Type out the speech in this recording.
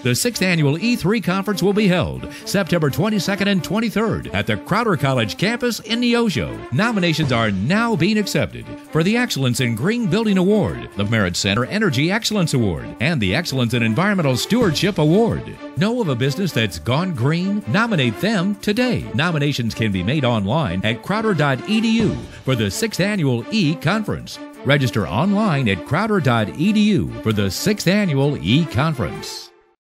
The 6th Annual E3 Conference will be held September 22nd and 23rd at the Crowder College campus in Neosho. Nominations are now being accepted for the Excellence in Green Building Award, the Merit Center Energy Excellence Award, and the Excellence in Environmental Stewardship Award. Know of a business that's gone green? Nominate them today. Nominations can be made online at crowder.edu for the 6th Annual E-Conference. Register online at crowder.edu for the 6th Annual E-Conference.